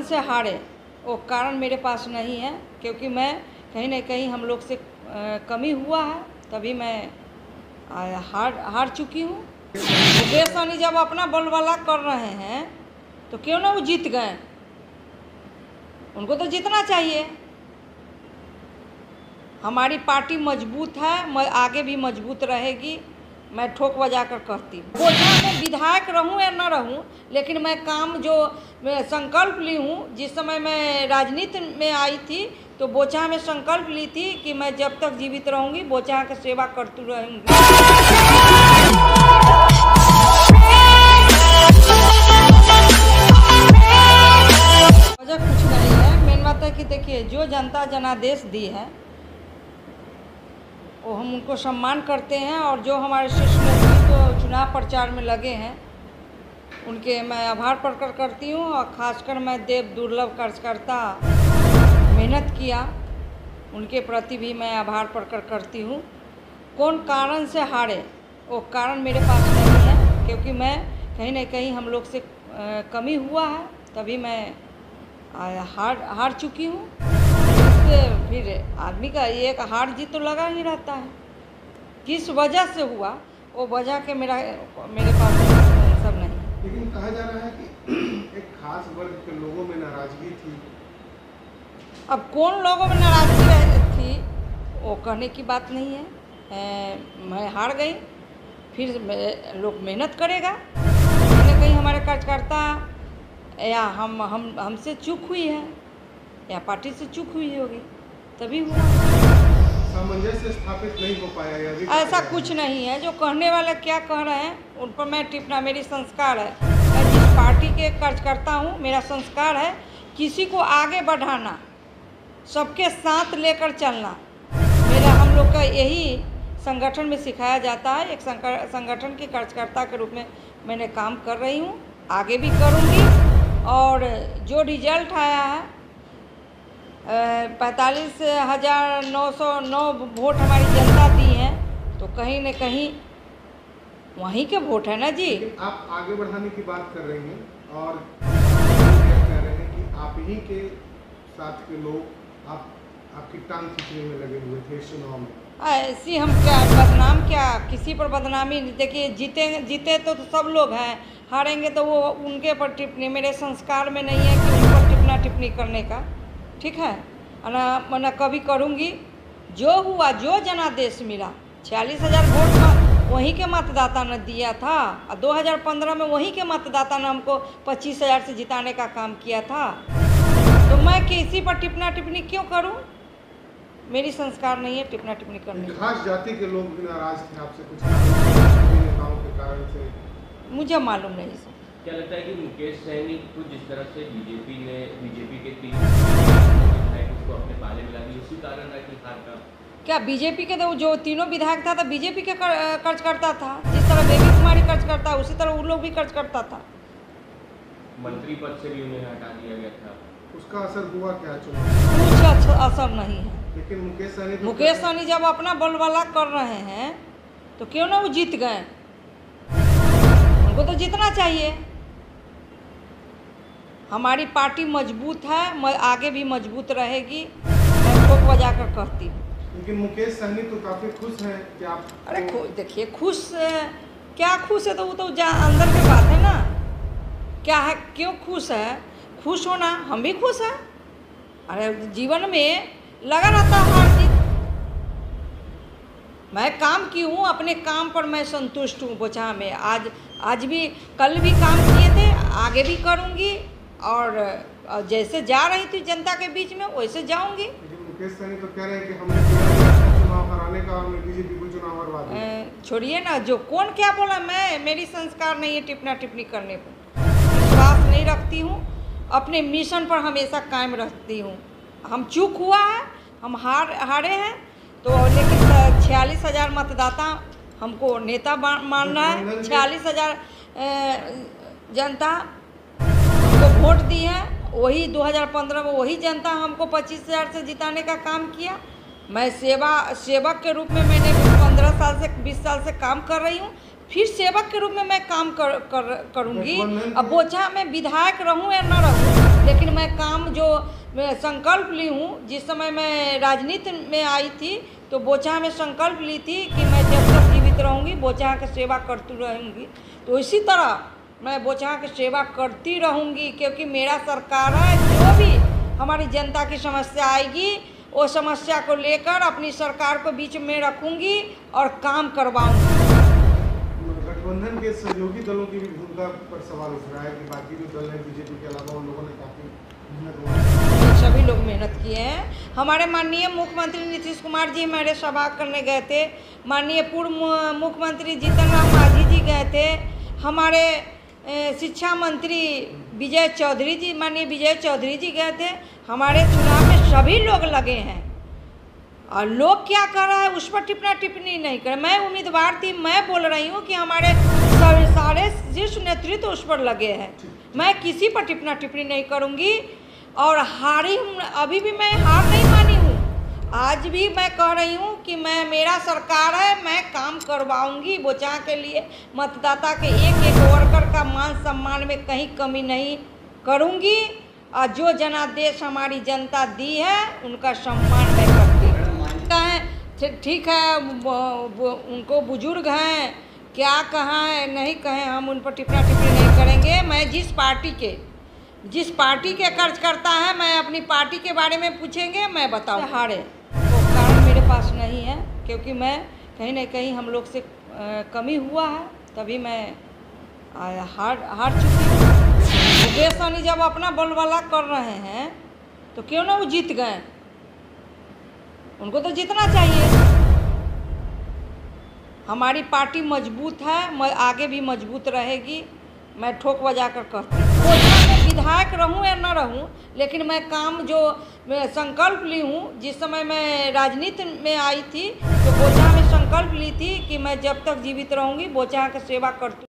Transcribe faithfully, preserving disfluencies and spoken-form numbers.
से हारे वो कारण मेरे पास नहीं है, क्योंकि मैं कहीं ना कहीं हम लोग से कमी हुआ है, तभी मैं हार हार चुकी हूँ। मुकेश सहनी जब अपना बोलबाला कर रहे हैं तो क्यों ना वो जीत गए, उनको तो जीतना चाहिए। हमारी पार्टी मजबूत है, आगे भी मजबूत रहेगी, मैं ठोक बजा कर कहती हूँ। बोझा में विधायक रहूँ या न रहूँ, लेकिन मैं काम जो मैं संकल्प ली हूँ, जिस समय मैं राजनीति में आई थी तो बोचा में संकल्प ली थी कि मैं जब तक जीवित रहूँगी बोचा की सेवा करती रहूँगी। वजह कुछ नहीं है, मेन बात है कि देखिए जो जनता जनादेश दी है वो हम उनको सम्मान करते हैं, और जो हमारे शीर्ष नेतृत्व चुनाव प्रचार में लगे हैं उनके मैं आभार प्रकट करती हूँ। और ख़ासकर मैं देव दुर्लभ कार्यकर्ता मेहनत किया, उनके प्रति भी मैं आभार प्रकट करती हूँ। कौन कारण से हारे वो कारण मेरे पास नहीं है, क्योंकि मैं कहीं ना कहीं हम लोग से कमी हुआ है, तभी मैं हार हार चुकी हूँ। फिर आदमी का एक हार जीत तो लगा ही रहता है, किस वजह से हुआ वो वजह के मेरा मेरे पास सब नहीं। लेकिन कहा जा रहा है कि एक खास वर्ग के लोगों में नाराजगी थी। अब कौन लोगों में नाराजगी थी वो कहने की बात नहीं है। ए, मैं हार गई, फिर लोग मेहनत करेगा। कहीं ना कहीं हमारे कार्यकर्ता या हम हम हमसे चूक हुई है या पार्टी से चूक हुई होगी, तभी हुआ। सामंजस्य स्थापित नहीं हो पाया, ऐसा कुछ नहीं है। जो कहने वाले क्या कह रहे हैं उन पर मैं टिप्पणी, मेरी संस्कार है, मैं जिस पार्टी के कार्यकर्ता हूँ मेरा संस्कार है किसी को आगे बढ़ाना, सबके साथ लेकर चलना। मेरा हम लोग का यही संगठन में सिखाया जाता है। एक संगठन के कार्यकर्ता के रूप में मैंने काम कर रही हूँ, आगे भी करूँगी। और जो रिजल्ट आया है पैंतालीस हज़ार नौ सौ नौ वोट हमारी जनता दी है, तो कहीं न कहीं वहीं के वोट है ना जी। आप आगे बढ़ाने की बात कर रही हैं और कह रहे हैं कि आप ही के साथ के लोग आप आपकी टांग खींचने में लगे हुए थे चुनाव में। ऐसी हम क्या बदनाम, क्या किसी पर बदनामी? देखिए जीते जीते तो, तो सब लोग हैं, हारेंगे तो वो उनके पर टिप्पणी, मेरे संस्कार में नहीं है कि उन पर टिप्पणी टिप्पणी करने का, ठीक है ना। मैं कभी करूँगी। जो हुआ, जो जनादेश मिला, छियालीस हज़ार वोट में वहीं के मतदाता ने दिया था, और दो हज़ार पंद्रह में वहीं के मतदाता ने हमको पच्चीस हज़ार से जिताने का काम किया था, तो मैं किसी पर टिप्पणी टिप्पणी क्यों करूं? मेरी संस्कार नहीं है टिप्पणी टिप्पणी करने की। खास जाति के लोग भी नाराज थे आपसे कुछ नेताओं के कारण से? मुझे मालूम नहीं सर। क्या लगता है कि मुकेश सहनी को जिस तरह से बीजेपी ने बीजेपी के तीन विधायक उसको अपने पाले मिला दी, उसी कारण है कि हार का? क्या बीजेपी के तो जो तीनों विधायक था, तो बीजेपी के कार्यकर्ता था। जिस तरह बेबी कुमारी कार्यकर्ता, उसी तरह वो लोग भी कार्यकर्ता था। मंत्री पद से भी उन्हें हटा दिया गया था, उसका असर हुआ क्या चुनाव? कुछ अच्छा असर नहीं है। लेकिन मुकेश सहनी तो मुकेश सहनी जब अपना बोलबाला कर रहे हैं तो क्यों ना वो जीत गए, उनको तो जीतना चाहिए। हमारी पार्टी मजबूत है, आगे भी मजबूत रहेगी, मैं ठोक बजा कर कहती हूँ। लेकिन मुकेश सहनी तो काफ़ी खुश हैं कि आप। अरे देखिए खुश क्या खुश है, तो वो तो अंदर की बात है ना। क्या है, क्यों खुश है? खुश होना, हम भी खुश हैं। अरे जीवन में लगा रहता है हार जीत। मैं काम की हूँ, अपने काम पर मैं संतुष्ट हूँ। बोचा में आज आज भी, कल भी काम किए थे, आगे भी करूँगी, और जैसे जा रही थी जनता के बीच में वैसे जाऊँगी। मुकेश सहनी तो कह रहे हैं कि हमने चुनाव हराने का, हमने बीजेपी को चुनाव हरवा दिया। छोड़िए ना, जो कौन क्या बोला, मैं मेरी संस्कार नहीं है टिप्पणी टिप्पणी करने पर, विश्वास नहीं रखती हूँ। अपने मिशन पर हमेशा कायम रहती हूँ। हम चूक हुआ है, हम हार हारे हैं, तो लेकिन छियालीस हज़ार मतदाता हमको नेता मानना है। छियालीस हज़ार जनता हमको वोट दी है, वही दो हज़ार पंद्रह में वही जनता हमको पच्चीस हज़ार से जिताने का काम किया। मैं सेवा सेवक के रूप में मैंने पंद्रह साल से बीस साल से काम कर रही हूँ, फिर सेवक के रूप में मैं काम कर, कर करूँगी। अब बोचा में विधायक रहूँ या न रहूँ, लेकिन मैं काम जो मैं संकल्प ली हूँ, जिस समय मैं राजनीति में आई थी तो बोचाहा में संकल्प ली थी कि मैं जब तक जीवित रहूँगी बोचाहा की सेवा करती रहूँगी। तो इसी तरह मैं बोचाहा की सेवा करती रहूँगी, क्योंकि मेरा सरकार है। जो भी हमारी जनता की समस्या आएगी वो समस्या को लेकर अपनी सरकार को बीच में रखूँगी और काम करवाऊँगी। गठबंधन के सहयोगी दलों की भी भूमिका पर सवाल उठ रहा है कि बाकी जो दल हैं बीजेपी के अलावा उन लोगों ने काफ़ी मेहनत, सभी लोग मेहनत किए हैं। हमारे माननीय मुख्यमंत्री नीतीश कुमार जी हमारे सभा करने गए थे, माननीय पूर्व मुख्यमंत्री जीतन राम मांझी जी गए थे, हमारे शिक्षा मंत्री विजय चौधरी जी माननीय विजय चौधरी जी गए थे। हमारे चुनाव में सभी लोग लगे हैं और लोग क्या कर रहा है उस पर टिप्पणी टिप्पणी नहीं कर। मैं उम्मीदवार थी, मैं बोल रही हूँ कि हमारे सारे शीर्ष नेतृत्व उस पर लगे हैं। मैं किसी पर टिप्पणी टिप्पणी नहीं करूँगी और हारी अभी भी मैं हार नहीं मानी हूँ। आज भी मैं कह रही हूँ कि मैं मेरा सरकार है, मैं काम करवाऊँगी बोचाहा के लिए। मतदाता के एक एक वर्कर का मान सम्मान में कहीं कमी नहीं करूँगी और जो जनादेश हमारी जनता दी है उनका सम्मान मैं करती हूँ। ठीक है, उनको बुजुर्ग हैं, क्या कहें नहीं कहें, हम उन पर टिप्पणी टिप्पणी नहीं करेंगे। मैं जिस पार्टी के जिस पार्टी के कार्यकर्ता है, मैं अपनी पार्टी के बारे में पूछेंगे मैं बताऊँ। हारे वो कारण मेरे पास नहीं है, क्योंकि मैं कहीं ना कहीं हम लोग से आ, कमी हुआ है, तभी मैं आ, हार हार चुकी हूँ। मुकेश सहनी जब अपना बोलबाला कर रहे हैं तो क्यों ना वो जीत गए, उनको तो जीतना चाहिए। हमारी पार्टी मजबूत है, आगे भी मजबूत रहेगी। मैं ठोक बजा कर कहती हूँ विधायक रहूं या न रहूं, लेकिन मैं काम जो मैं संकल्प ली हूँ, जिस समय मैं राजनीति में आई थी तो बोचाहा में संकल्प ली थी कि मैं जब तक जीवित रहूँगी बोचाहा की सेवा करती